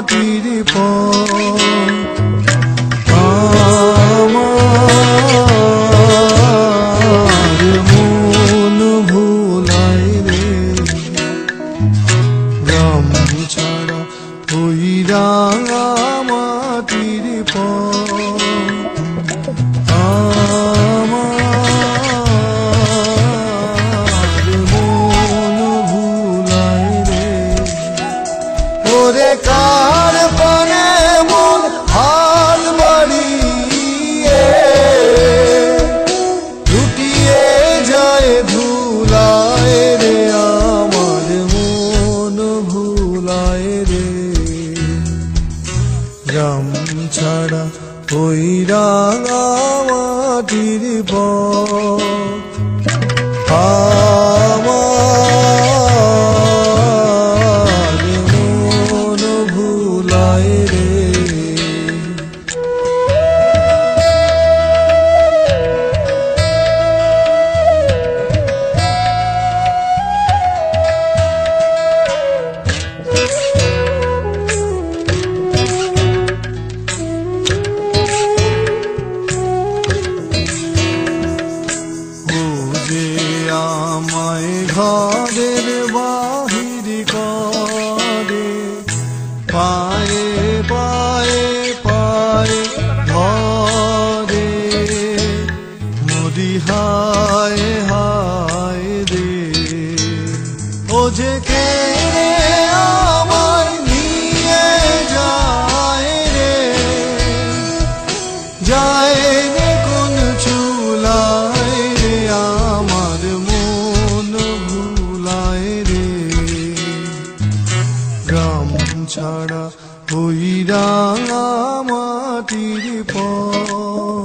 মাটির পথ আমার মন ভোলায় রে গ্রাম ছাড়া ওই রাঙা মাটির পথ আমার মন ভোলায় রে ওরে কার পানে মন হাল বাড়িয়ে লুটিয়ে যায় ধুলায় রে আমার মন ভোলায় রে গ্রাম ছাড়া ওই রাঙা মাটির পথ আমার মন ভোলায় রে আমায় ঘরের বাহির করে পায়ে পায়ে পায়ে ধরে মরি হায় হায় রে ও যে কে আমায় নিয়ে যায় রে যায় রে কোন চুলায় রে আমার মন ভোলায় রে গ্রাম ছাড়া ওই রাঙা মাটির পথ